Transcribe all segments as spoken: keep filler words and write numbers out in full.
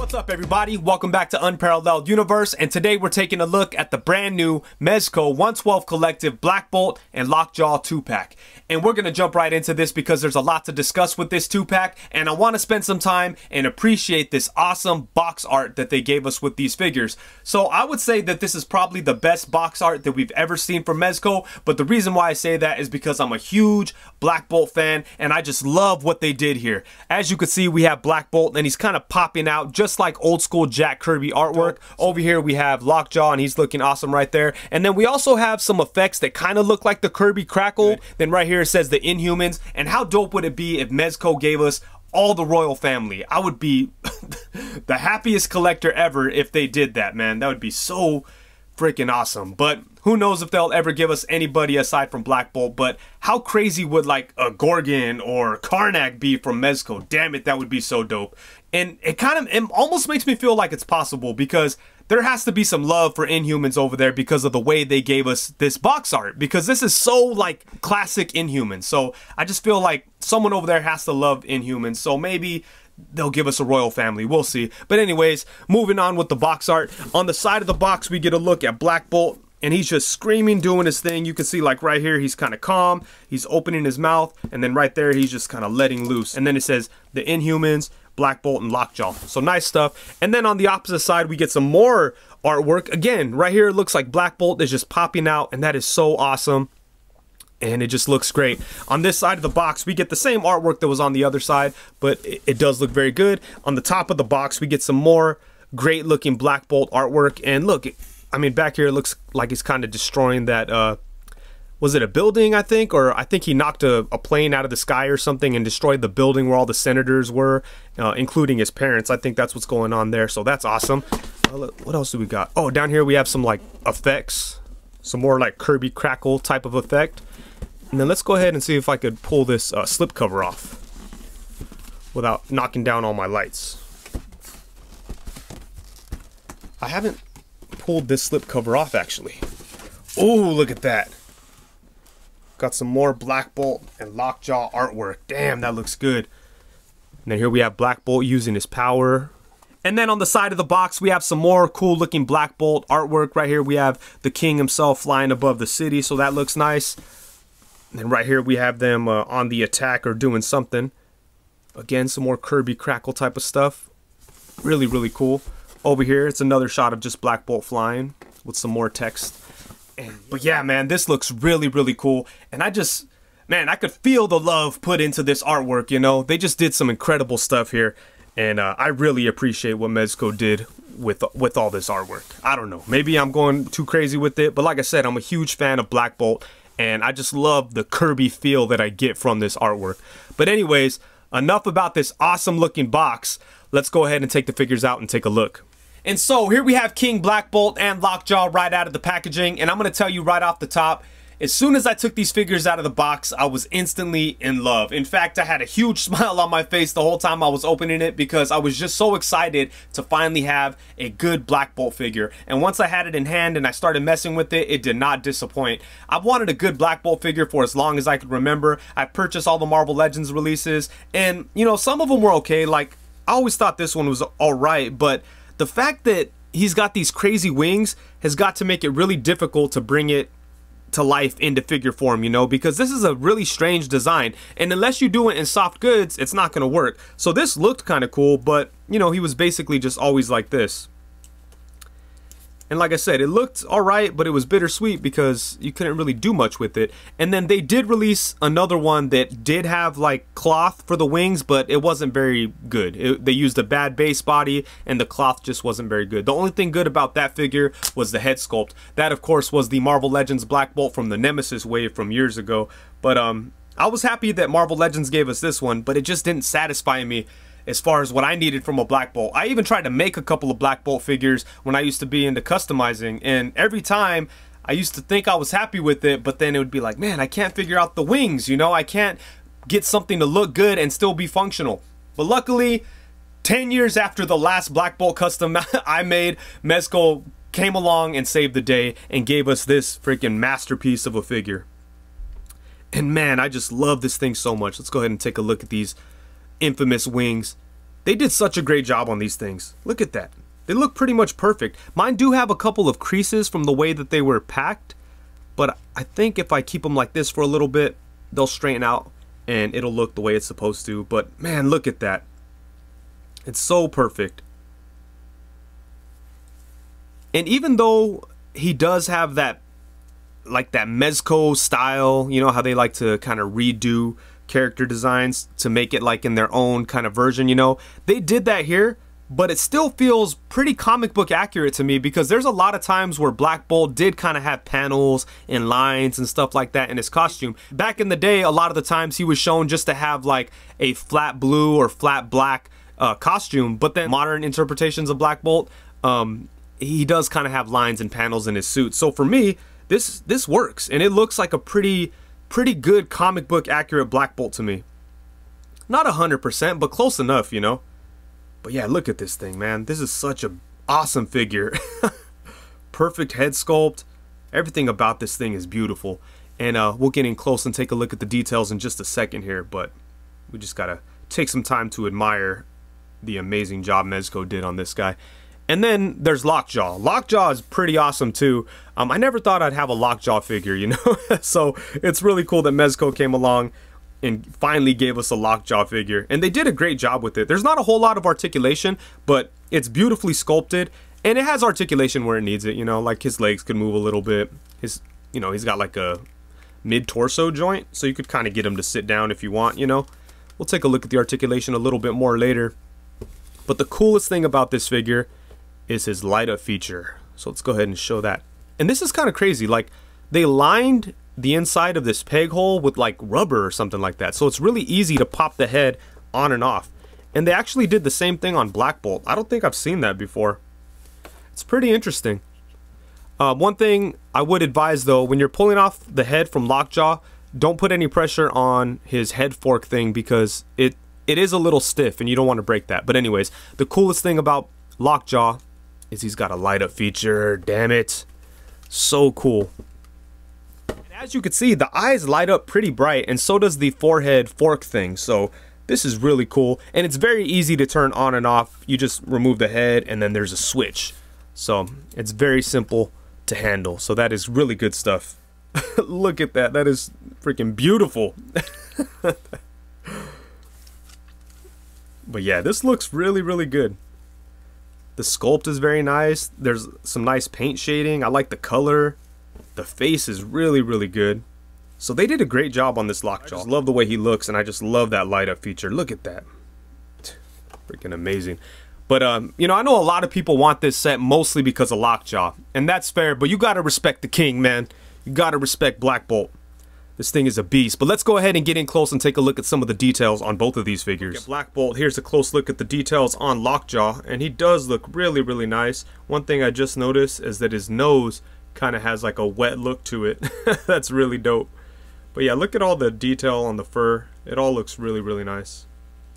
What's up, everybody? Welcome back to Unparalleled Universe, and today we're taking a look at the brand new Mezco one twelve Collective BlackBolt and Lockjaw two pack. And we're going to jump right into this because there's a lot to discuss with this two pack, and I want to spend some time and appreciate this awesome box art that they gave us with these figures. So I would say that this is probably the best box art that we've ever seen from Mezco, but the reason why I say that is because I'm a huge BlackBolt fan, and I just love what they did here. As you can see, we have BlackBolt, and he's kind of popping out just like old school Jack Kirby artwork. Over here we have Lockjaw, and he's looking awesome right there. And then we also have some effects that kind of look like the Kirby crackle. Good. Then right here it says the Inhumans. And how dope would it be if Mezco gave us all the royal family? I would be the happiest collector ever if they did that, man. That would be so freaking awesome. But who knows if they'll ever give us anybody aside from BlackBolt. But how crazy would like a Gorgon or Karnak be from Mezco? Damn it, that would be so dope. And it kind of, it almost makes me feel like it's possible because there has to be some love for Inhumans over there because of the way they gave us this box art, because this is so like classic Inhumans. So I just feel like someone over there has to love Inhumans. So maybe they'll give us a royal family. We'll see. But anyways, moving on with the box art. On the side of the box, we get a look at BlackBolt, and he's just screaming, doing his thing. You can see like right here, he's kind of calm. He's opening his mouth, and then right there, he's just kind of letting loose. And then it says the Inhumans, BlackBolt, and Lockjaw. So nice stuff. And then on the opposite side, we get some more artwork. Again, right here, it looks like BlackBolt is just popping out, and that is so awesome. And it just looks great. On this side of the box, we get the same artwork that was on the other side, but it, it does look very good. On the top of the box, we get some more great looking BlackBolt artwork. And look, I mean, back here, it looks like he's kind of destroying that, uh, was it a building, I think? Or I think he knocked a, a plane out of the sky or something and destroyed the building where all the senators were, uh, including his parents. I think that's what's going on there, so that's awesome. Uh, what else do we got? Oh, down here we have some like effects. Some more like Kirby crackle type of effect. And then let's go ahead and see if I could pull this uh, slip cover off without knocking down all my lights. I haven't pulled this slip cover off actually. Oh, look at that. Got some more BlackBolt and Lockjaw artwork. Damn, that looks good. And then here we have BlackBolt using his power. And then on the side of the box, we have some more cool looking BlackBolt artwork. Right here we have the king himself flying above the city, so that looks nice. And then right here we have them uh, on the attack or doing something. Again, some more Kirby crackle type of stuff. Really, really cool. Over here, it's another shot of just BlackBolt flying with some more text. And, but yeah, man, this looks really, really cool. And I just, man, I could feel the love put into this artwork, you know. They just did some incredible stuff here. And uh, I really appreciate what Mezco did with with all this artwork. I don't know, maybe I'm going too crazy with it. But like I said, I'm a huge fan of BlackBolt. And I just love the Kirby feel that I get from this artwork. But anyways, enough about this awesome looking box. Let's go ahead and take the figures out and take a look. And so here we have King BlackBolt and Lockjaw right out of the packaging. And I'm going to tell you right off the top, as soon as I took these figures out of the box, I was instantly in love. In fact, I had a huge smile on my face the whole time I was opening it because I was just so excited to finally have a good BlackBolt figure. And once I had it in hand and I started messing with it, it did not disappoint. I've wanted a good BlackBolt figure for as long as I could remember. I purchased all the Marvel Legends releases, and you know, some of them were okay. Like, I always thought this one was alright, but the fact that he's got these crazy wings has got to make it really difficult to bring it to life into figure form, you know, because this is a really strange design, and unless you do it in soft goods, it's not going to work. So this looked kind of cool, but you know, he was basically just always like this. And like I said, it looked alright, but it was bittersweet because you couldn't really do much with it. And then they did release another one that did have like cloth for the wings, but it wasn't very good. It, they used a bad base body and the cloth just wasn't very good. The only thing good about that figure was the head sculpt. That of course was the Marvel Legends BlackBolt from the Nemesis wave from years ago. But um, I was happy that Marvel Legends gave us this one, but it just didn't satisfy me as far as what I needed from a BlackBolt. I even tried to make a couple of BlackBolt figures when I used to be into customizing, and every time I used to think I was happy with it, but then it would be like, man, I can't figure out the wings, you know, I can't get something to look good and still be functional. But luckily, ten years after the last BlackBolt custom I made, Mezco came along and saved the day and gave us this freaking masterpiece of a figure. And man, I just love this thing so much. Let's go ahead and take a look at these infamous wings. They did such a great job on these things. Look at that. They look pretty much perfect. Mine do have a couple of creases from the way that they were packed, but I think if I keep them like this for a little bit, they'll straighten out and it'll look the way it's supposed to. But man, look at that. It's so perfect. And even though he does have that, like that Mezco style, you know how they like to kind of redo character designs to make it like in their own kind of version, you know, they did that here, but it still feels pretty comic book accurate to me, because there's a lot of times where Black Bolt did kind of have panels and lines and stuff like that in his costume. Back in the day, a lot of the times he was shown just to have like a flat blue or flat black uh, costume, but then modern interpretations of Black Bolt, um, he does kind of have lines and panels in his suit. So for me, this this works, and it looks like a pretty pretty good comic book accurate Black Bolt to me. Not a hundred percent, but close enough, you know. But yeah, look at this thing, man. This is such a awesome figure. Perfect head sculpt. Everything about this thing is beautiful. And uh, we'll get in close and take a look at the details in just a second here, but we just gotta take some time to admire the amazing job Mezco did on this guy. And then there's Lockjaw. Lockjaw is pretty awesome too. Um, I never thought I'd have a Lockjaw figure, you know? So it's really cool that Mezco came along and finally gave us a Lockjaw figure. And they did a great job with it. There's not a whole lot of articulation, but it's beautifully sculpted. And it has articulation where it needs it, you know? Like his legs could move a little bit. His, you know, he's got like a mid-torso joint, so you could kind of get him to sit down if you want, you know? We'll take a look at the articulation a little bit more later. But the coolest thing about this figure is his light up feature. So let's go ahead and show that. And this is kind of crazy. Like, they lined the inside of this peg hole with like rubber or something like that. So it's really easy to pop the head on and off. And they actually did the same thing on Black Bolt. I don't think I've seen that before. It's pretty interesting. Uh, one thing I would advise though, when you're pulling off the head from Lockjaw, don't put any pressure on his head fork thing, because it it is a little stiff and you don't want to break that. But anyways, the coolest thing about Lockjaw is he's got a light up feature. Damn it. So cool. And as you can see, the eyes light up pretty bright, and so does the forehead fork thing. So this is really cool, and it's very easy to turn on and off. You just remove the head and then there's a switch. So it's very simple to handle. So that is really good stuff. Look at that. That is freaking beautiful. But yeah, this looks really, really good. The sculpt is very nice. There's some nice paint shading. I like the color. The face is really, really good. So they did a great job on this Lockjaw. I just love the way he looks, and I just love that light up feature. Look at that. Freaking amazing. But, um, you know, I know a lot of people want this set mostly because of Lockjaw. And that's fair, but you gotta respect the king, man. You gotta respect Black Bolt. This thing is a beast. But let's go ahead and get in close and take a look at some of the details on both of these figures. Okay, Black Bolt, here's a close look at the details on Lockjaw, and he does look really, really nice. One thing I just noticed is that his nose kind of has like a wet look to it. That's really dope. But yeah, look at all the detail on the fur. It all looks really, really nice.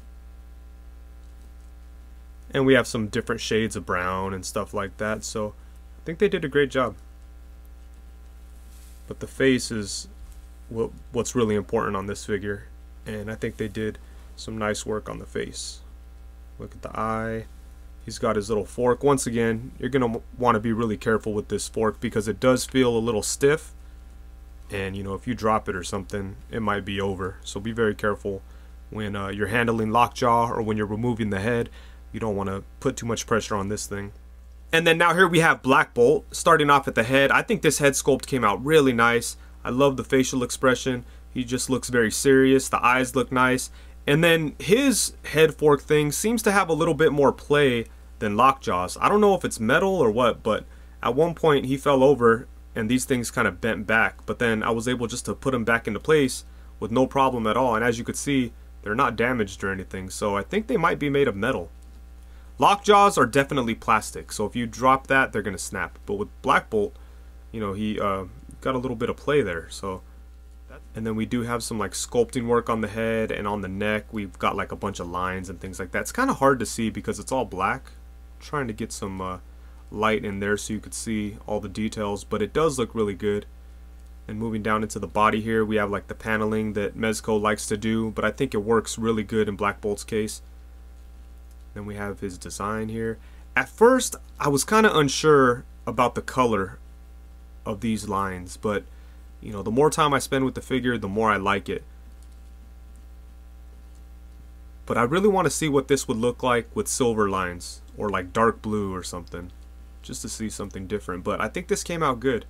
And we have some different shades of brown and stuff like that, so I think they did a great job. But the face is what what's really important on this figure, and I think they did some nice work on the face. Look at the eye. He's got his little fork. Once again, you're gonna want to be really careful with this fork, because it does feel a little stiff, and you know, if you drop it or something, it might be over. So be very careful when uh, you're handling Lockjaw, or when you're removing the head. You don't want to put too much pressure on this thing. And then now here we have Black Bolt, starting off at the head. I think this head sculpt came out really nice. I love the facial expression. He just looks very serious. The eyes look nice. And then his head fork thing seems to have a little bit more play than Lockjaw's. I don't know if it's metal or what, but at one point he fell over and these things kind of bent back. But then I was able just to put them back into place with no problem at all. And as you could see, they're not damaged or anything. So I think they might be made of metal. Lockjaws are definitely plastic, so if you drop that, they're gonna snap. But with Black Bolt, you know, he uh, got a little bit of play there. So, and then we do have some like sculpting work on the head and on the neck. We've got like a bunch of lines and things like that. It's kind of hard to see because it's all black. I'm trying to get some uh, light in there so you could see all the details, but it does look really good. And moving down into the body here, we have like the paneling that Mezco likes to do, but I think it works really good in Black Bolt's case. Then we have his design here. At first, I was kind of unsure about the color of these lines, but you know, the more time I spend with the figure, the more I like it. But I really want to see what this would look like with silver lines, or like dark blue or something, just to see something different. But I think this came out good.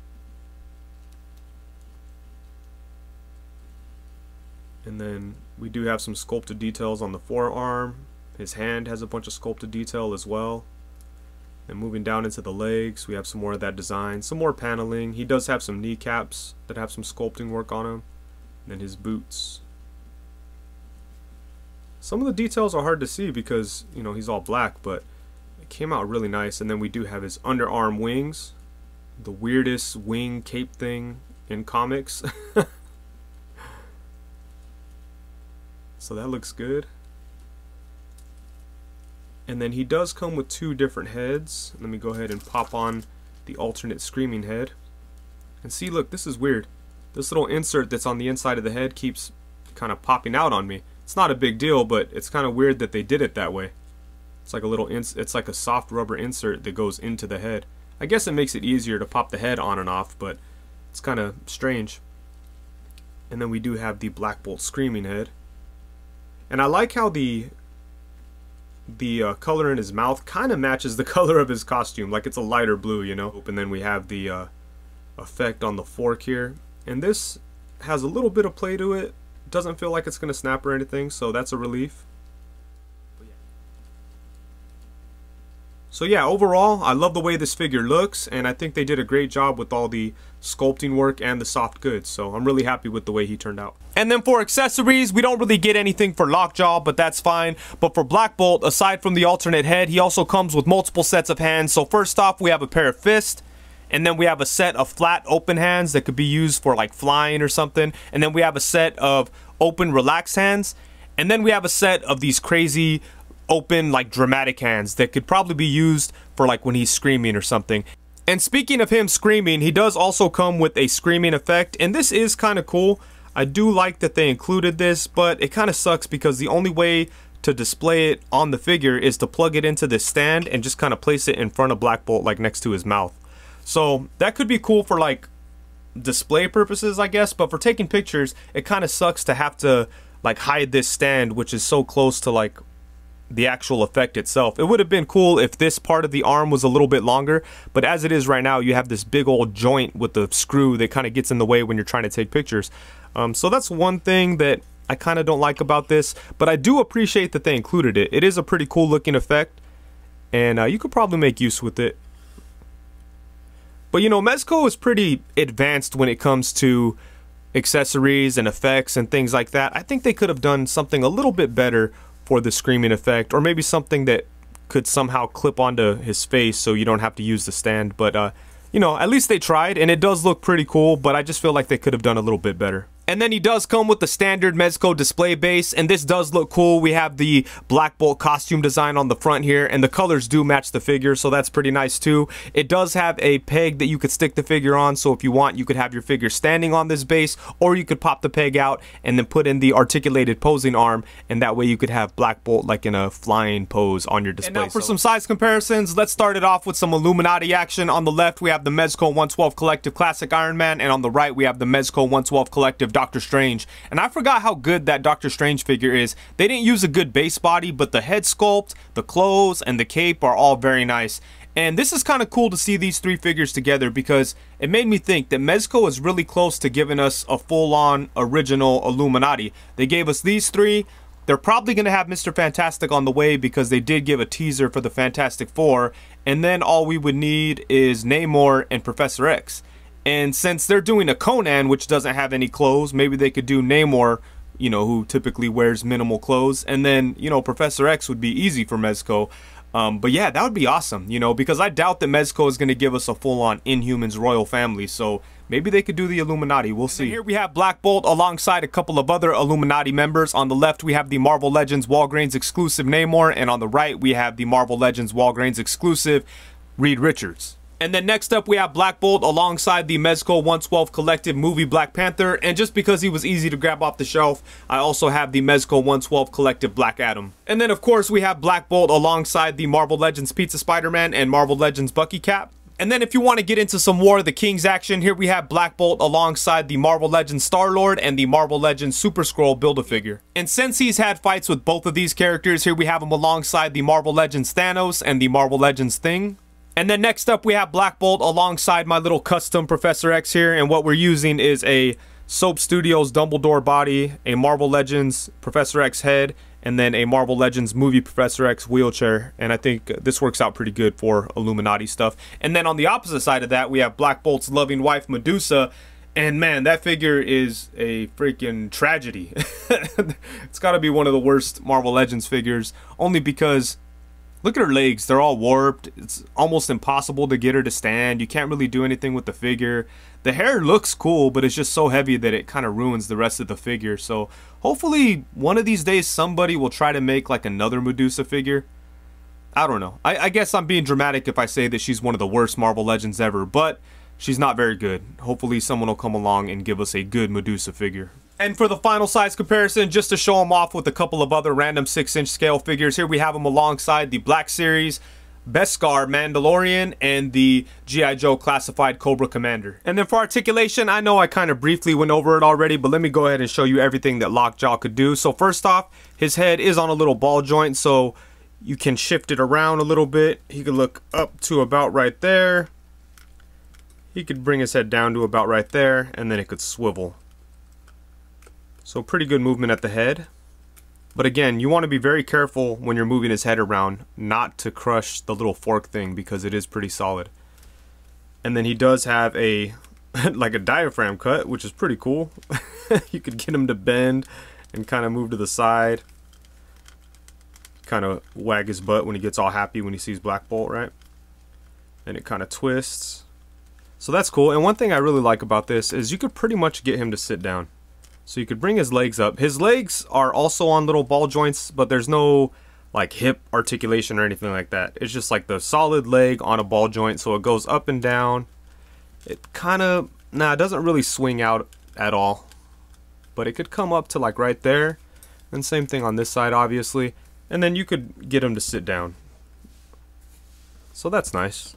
And then we do have some sculpted details on the forearm. His hand has a bunch of sculpted detail as well. And moving down into the legs, we have some more of that design, some more paneling. He does have some kneecaps that have some sculpting work on them. And then his boots. Some of the details are hard to see because, you know, he's all black, but it came out really nice. And then we do have his underarm wings, the weirdest wing cape thing in comics. So that looks good. And then he does come with two different heads. Let me go ahead and pop on the alternate screaming head. And see, look, this is weird. This little insert that's on the inside of the head keeps kind of popping out on me. It's not a big deal, but it's kind of weird that they did it that way. It's like a little ins it's like a soft rubber insert that goes into the head. I guess it makes it easier to pop the head on and off, but it's kind of strange. And then we do have the BlackBolt screaming head. And I like how the the uh, color in his mouth kind of matches the color of his costume, like it's a lighter blue, you know. And then we have the uh, effect on the fork here, and this has a little bit of play to it. Doesn't feel like it's gonna snap or anything, so that's a relief. So yeah, overall, I love the way this figure looks, and I think they did a great job with all the sculpting work and the soft goods, so I'm really happy with the way he turned out. And then for accessories, we don't really get anything for Lockjaw, but that's fine. But for BlackBolt, aside from the alternate head, he also comes with multiple sets of hands. So first off, we have a pair of fists, and then we have a set of flat open hands that could be used for like flying or something, and then we have a set of open relaxed hands, and then we have a set of these crazy open like dramatic hands that could probably be used for like when he's screaming or something. And speaking of him screaming, he does also come with a screaming effect, and this is kind of cool. I do like that they included this, but it kind of sucks because the only way to display it on the figure is to plug it into this stand and just kind of place it in front of BlackBolt, like next to his mouth. So that could be cool for like display purposes, I guess, but for taking pictures, it kind of sucks to have to like hide this stand, which is so close to like the actual effect itself. It would have been cool if this part of the arm was a little bit longer, but as it is right now, you have this big old joint with the screw that kind of gets in the way when you're trying to take pictures. Um, so that's one thing that I kind of don't like about this, but I do appreciate that they included it. It is a pretty cool looking effect, and uh, you could probably make use with it. But you know, Mezco is pretty advanced when it comes to accessories and effects and things like that. I think they could have done something a little bit better for the screaming effect, or maybe something that could somehow clip onto his face so you don't have to use the stand. But uh, you know, at least they tried, and it does look pretty cool, but I just feel like they could have done a little bit better. And then he does come with the standard Mezco display base, and this does look cool. We have the BlackBolt costume design on the front here, and the colors do match the figure, so that's pretty nice too. It does have a peg that you could stick the figure on, so if you want, you could have your figure standing on this base, or you could pop the peg out and then put in the articulated posing arm, and that way you could have BlackBolt like in a flying pose on your display. And now for so some size comparisons, let's start it off with some Illuminati action. On the left, we have the Mezco one twelve Collective Classic Iron Man, and on the right, we have the Mezco one twelve Collective Doctor Strange. And I forgot how good that Doctor Strange figure is. They didn't use a good base body, but the head sculpt, the clothes, and the cape are all very nice. And this is kind of cool to see these three figures together because it made me think that Mezco is really close to giving us a full-on original Illuminati. They gave us these three. They're probably going to have Mister Fantastic on the way because they did give a teaser for the Fantastic Four. And then all we would need is Namor and Professor X. And since they're doing a Conan, which doesn't have any clothes, maybe they could do Namor, you know, who typically wears minimal clothes. And then, you know, Professor X would be easy for Mezco. Um, but yeah, that would be awesome, you know, because I doubt that Mezco is going to give us a full-on Inhumans royal family. So maybe they could do the Illuminati. We'll see. And here we have BlackBolt alongside a couple of other Illuminati members. On the left, we have the Marvel Legends Walgreens exclusive Namor. And on the right, we have the Marvel Legends Walgreens exclusive Reed Richards. And then next up we have Black Bolt alongside the Mezco one twelve Collective movie Black Panther. And just because he was easy to grab off the shelf, I also have the Mezco one twelve Collective Black Adam. And then of course we have Black Bolt alongside the Marvel Legends Pizza Spider-Man and Marvel Legends Bucky Cap. And then if you want to get into some War of the Kings action, here we have Black Bolt alongside the Marvel Legends Star-Lord and the Marvel Legends Super Skrull Build-A-Figure. And since he's had fights with both of these characters, here we have him alongside the Marvel Legends Thanos and the Marvel Legends Thing. And then next up we have Black Bolt alongside my little custom Professor X here, and what we're using is a Soap Studios Dumbledore body, a Marvel Legends Professor X head, and then a Marvel Legends movie Professor X wheelchair. And I think this works out pretty good for Illuminati stuff. And then on the opposite side of that, we have Black Bolt's loving wife, Medusa. And man, that figure is a freaking tragedy. It's got to be one of the worst Marvel Legends figures, only because look at her legs. They're all warped. It's almost impossible to get her to stand. You can't really do anything with the figure. The hair looks cool, but it's just so heavy that it kind of ruins the rest of the figure. So hopefully one of these days somebody will try to make like another Medusa figure. I don't know. I, I guess I'm being dramatic if I say that she's one of the worst Marvel Legends ever, but she's not very good. Hopefully someone will come along and give us a good Medusa figure. And for the final size comparison, just to show them off with a couple of other random six inch scale figures, here we have them alongside the Black Series Beskar Mandalorian and the G I Joe Classified Cobra Commander. And then for articulation, I know I kind of briefly went over it already, but let me go ahead and show you everything that Lockjaw could do. So first off, his head is on a little ball joint, so you can shift it around a little bit. He could look up to about right there. He could bring his head down to about right there, and then it could swivel. So pretty good movement at the head. But again, you want to be very careful when you're moving his head around not to crush the little fork thing, because it is pretty solid. And then he does have a like a diaphragm cut, which is pretty cool. You could get him to bend and kind of move to the side. Kind of wag his butt when he gets all happy when he sees Black Bolt, right? And it kind of twists. So that's cool. And one thing I really like about this is you could pretty much get him to sit down. So you could bring his legs up. His legs are also on little ball joints, but there's no like hip articulation or anything like that. It's just like the solid leg on a ball joint, so it goes up and down. It kind of, nah, it doesn't really swing out at all, but it could come up to like right there. And same thing on this side, obviously. And then you could get him to sit down. So that's nice.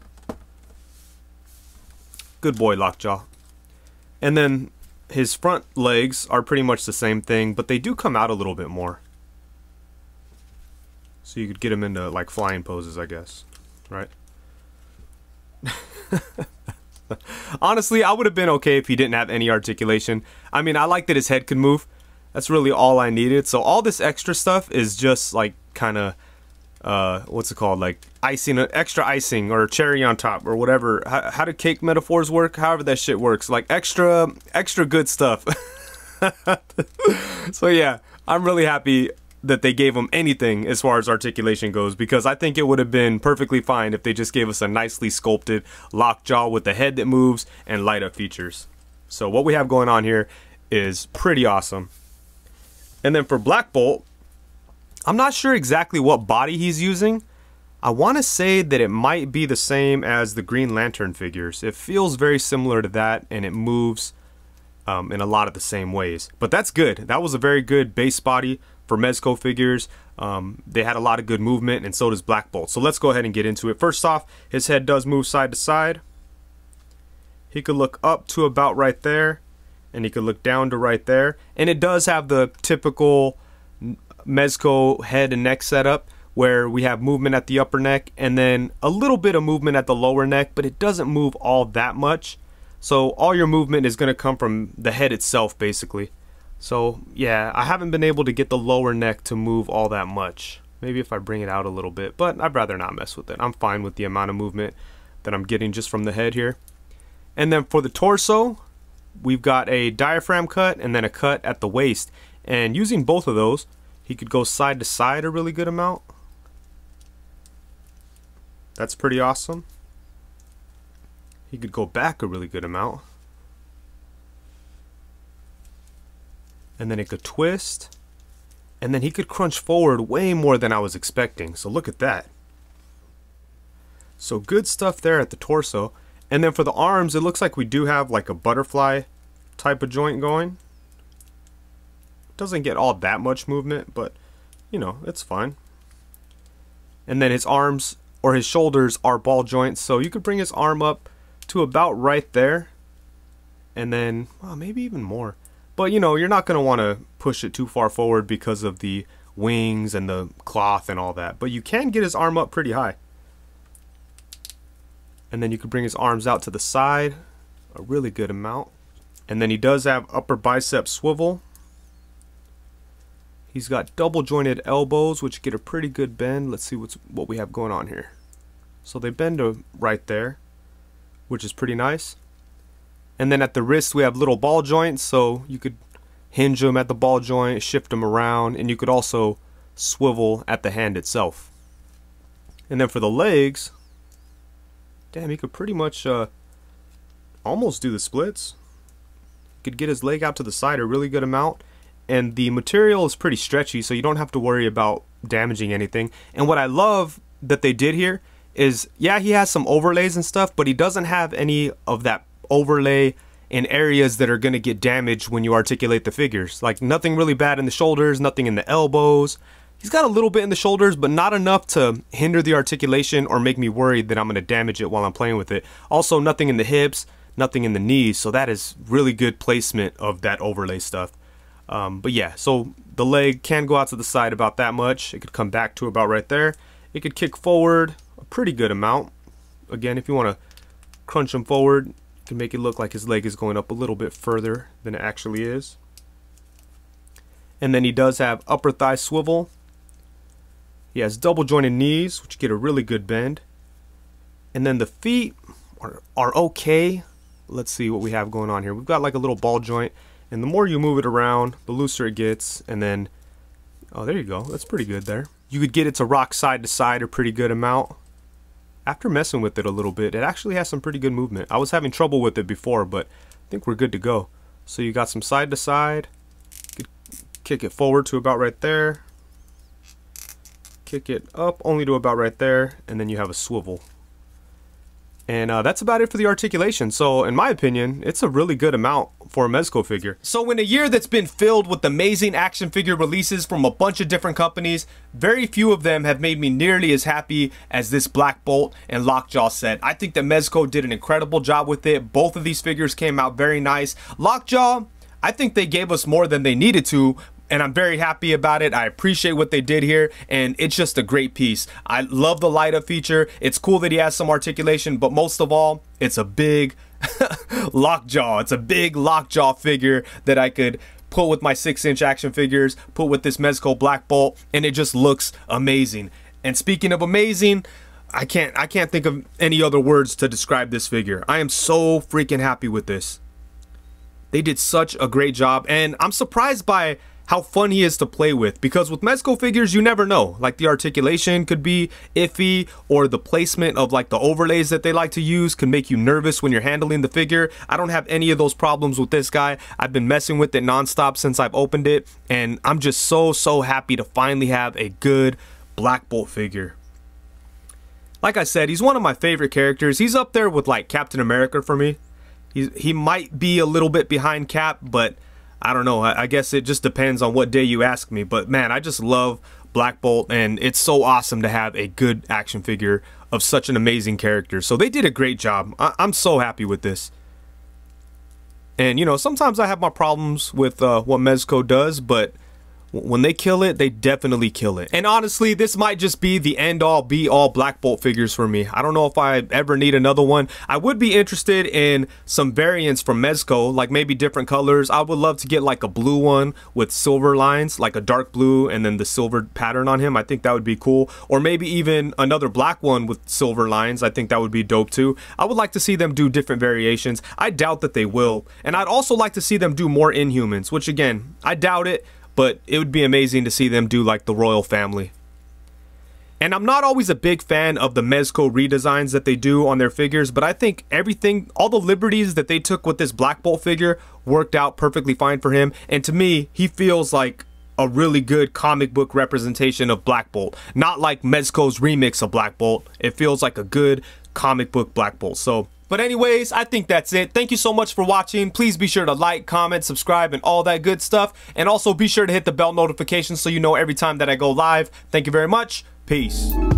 Good boy, Lockjaw. And then his front legs are pretty much the same thing, but they do come out a little bit more. So you could get him into like flying poses, I guess, right? Honestly, I would have been okay if he didn't have any articulation. I mean, I like that his head could move. That's really all I needed. So all this extra stuff is just like kind of uh what's it called, like icing, extra icing or cherry on top or whatever. How, how do cake metaphors work? However that shit works, like extra extra good stuff. So yeah, I'm really happy that they gave him anything as far as articulation goes, because I think it would have been perfectly fine if they just gave us a nicely sculpted Lockjaw with a head that moves and light up features. So what we have going on here is pretty awesome. And then for Black Bolt, I'm not sure exactly what body he's using. I want to say that it might be the same as the Green Lantern figures. It feels very similar to that, and it moves um, in a lot of the same ways. But that's good. That was a very good base body for Mezco figures. Um, they had a lot of good movement, and so does Black Bolt. So let's go ahead and get into it. First off, his head does move side to side. He could look up to about right there, and he could look down to right there. And it does have the typical Mezco head and neck setup, where we have movement at the upper neck and then a little bit of movement at the lower neck, but it doesn't move all that much. So all your movement is going to come from the head itself, basically. So yeah, I haven't been able to get the lower neck to move all that much. Maybe if I bring it out a little bit, but I'd rather not mess with it. I'm fine with the amount of movement that I'm getting just from the head here. And then for the torso, we've got a diaphragm cut and then a cut at the waist. And using both of those, he could go side to side a really good amount. That's pretty awesome. He could go back a really good amount. And then it could twist. And then he could crunch forward way more than I was expecting. So look at that. So good stuff there at the torso. And then for the arms, it looks like we do have like a butterfly type of joint going. Doesn't get all that much movement, but you know, it's fine. And then his arms or his shoulders are ball joints, so you could bring his arm up to about right there. And then, well, maybe even more. But you know, you're not going to want to push it too far forward because of the wings and the cloth and all that. But you can get his arm up pretty high. And then you can bring his arms out to the side a really good amount. And then he does have upper bicep swivel. He's got double jointed elbows, which get a pretty good bend. Let's see what's what we have going on here. So they bend to right there, which is pretty nice. And then at the wrist we have little ball joints, so you could hinge them at the ball joint, shift them around, and you could also swivel at the hand itself. And then for the legs, damn, he could pretty much uh, almost do the splits. He could get his leg out to the side a really good amount. And the material is pretty stretchy, so you don't have to worry about damaging anything. And what I love that they did here is, yeah, he has some overlays and stuff, but he doesn't have any of that overlay in areas that are going to get damaged when you articulate the figures. Like nothing really bad in the shoulders, nothing in the elbows. He's got a little bit in the shoulders, but not enough to hinder the articulation or make me worried that I'm going to damage it while I'm playing with it. Also, nothing in the hips, nothing in the knees, so that is really good placement of that overlay stuff. Um, but yeah, so the leg can go out to the side about that much. It could come back to about right there. It could kick forward a pretty good amount. Again, if you want to crunch him forward, you can make it look like his leg is going up a little bit further than it actually is. And then he does have upper thigh swivel. He has double jointed knees, which get a really good bend. And then the feet are, are okay. Let's see what we have going on here. We've got like a little ball joint. And the more you move it around, the looser it gets. And then, oh, there you go. That's pretty good there. You could get it to rock side to side a pretty good amount. After messing with it a little bit, it actually has some pretty good movement. I was having trouble with it before, but I think we're good to go. So you got some side to side. You could kick it forward to about right there. Kick it up only to about right there. And then you have a swivel. And uh, that's about it for the articulation. So in my opinion, it's a really good amount for a Mezco figure. So in a year that's been filled with amazing action figure releases from a bunch of different companies, very few of them have made me nearly as happy as this Black Bolt and Lockjaw set. I think that Mezco did an incredible job with it. Both of these figures came out very nice. Lockjaw, I think they gave us more than they needed to, and I'm very happy about it. I appreciate what they did here, and it's just a great piece. I love the light up feature. It's cool that he has some articulation, but most of all, it's a big Lockjaw. It's a big Lockjaw figure that I could put with my six inch action figures, put with this Mezco Black Bolt, and it just looks amazing. And speaking of amazing, I can't I can't think of any other words to describe this figure. I am so freaking happy with this. They did such a great job, and I'm surprised by how fun he is to play with, because with Mezco figures you never know, like the articulation could be iffy, or the placement of like the overlays that they like to use can make you nervous when you're handling the figure. I don't have any of those problems with this guy. I've been messing with it nonstop since I've opened it, and I'm just so so happy to finally have a good Black Bolt figure. Like I said, he's one of my favorite characters. He's up there with like Captain America for me. He's, he might be a little bit behind Cap, but I don't know, I guess it just depends on what day you ask me. But man, I just love Black Bolt, and it's so awesome to have a good action figure of such an amazing character. So they did a great job. I I'm so happy with this. And you know, sometimes I have my problems with uh, what Mezco does, but when they kill it, they definitely kill it. And honestly, this might just be the end-all, be-all Black Bolt figures for me. I don't know if I ever need another one. I would be interested in some variants from Mezco, like maybe different colors. I would love to get like a blue one with silver lines, like a dark blue and then the silver pattern on him. I think that would be cool. Or maybe even another black one with silver lines. I think that would be dope too. I would like to see them do different variations. I doubt that they will. And I'd also like to see them do more Inhumans, which again, I doubt it. But it would be amazing to see them do like the royal family. And I'm not always a big fan of the Mezco redesigns that they do on their figures, but I think everything, all the liberties that they took with this Black Bolt figure worked out perfectly fine for him. And to me, he feels like a really good comic book representation of Black Bolt. Not like Mezco's remix of Black Bolt. It feels like a good comic book Black Bolt. So, but anyways, I think that's it. Thank you so much for watching. Please be sure to like, comment, subscribe, and all that good stuff. And also be sure to hit the bell notification so you know every time that I go live. Thank you very much. Peace.